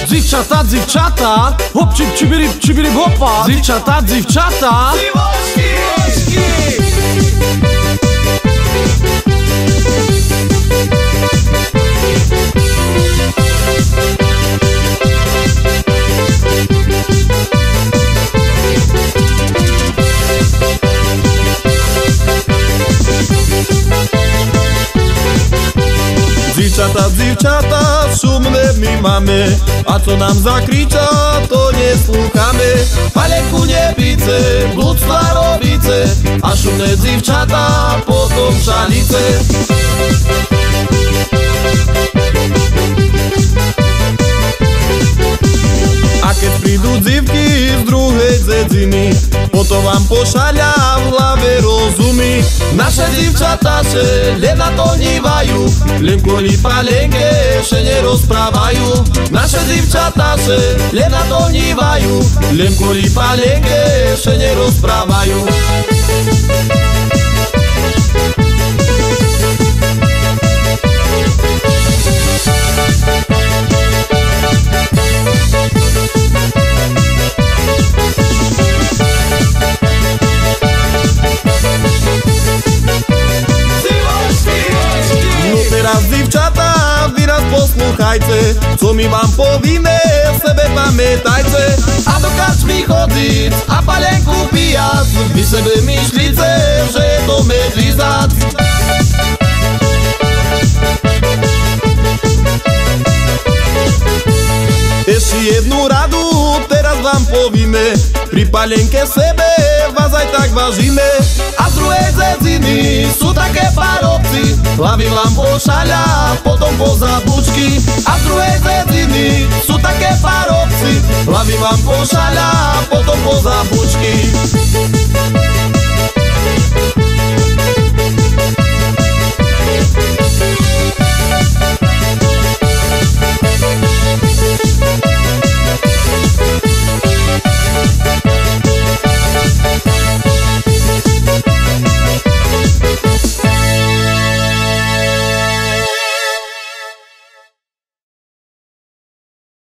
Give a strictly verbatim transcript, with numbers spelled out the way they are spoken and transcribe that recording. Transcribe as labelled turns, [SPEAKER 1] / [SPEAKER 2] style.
[SPEAKER 1] Dziewczata, dziewczata, hop, cip, cibirip, cibirip, hopa. Dziewczata, dziewczata,
[SPEAKER 2] Dziwoczki, woczki.
[SPEAKER 3] Dziewczata, dziewczata, szumne my mamy, a co nam zakrzycza, to nie słuchamy.
[SPEAKER 2] Palenku nie pice, bludstwa robice, a szumne dziewczata potom szalice.
[SPEAKER 3] A keď prídu dzivky z druhej dzedziny, potom vám pošalia v hlave rozumy.
[SPEAKER 2] Naše dziewczata się len na to niwają, len kvôli palenke się nie rozprávajú. Naše dziewczata się len na to niwają, len kvôli palenke się nie rozprávajú.
[SPEAKER 3] Teraz dziewczata, vy nás posłuchajcie, co mi wam powinne, sebe pamiętajcie.
[SPEAKER 2] A do karczmy chodzić, a palenku pijać, wy sobie myślicie, że to medlizat.
[SPEAKER 3] Ešte jednu radu teraz vám povíme, pri palenke sebe vás aj tak vážime.
[SPEAKER 2] A z druhej dzedziny sú také parobci, hlavy vám pošalia, potom poza bučky. A z druhej dzedziny sú také parobci, hlavy vám pošalia, potom poza bučky.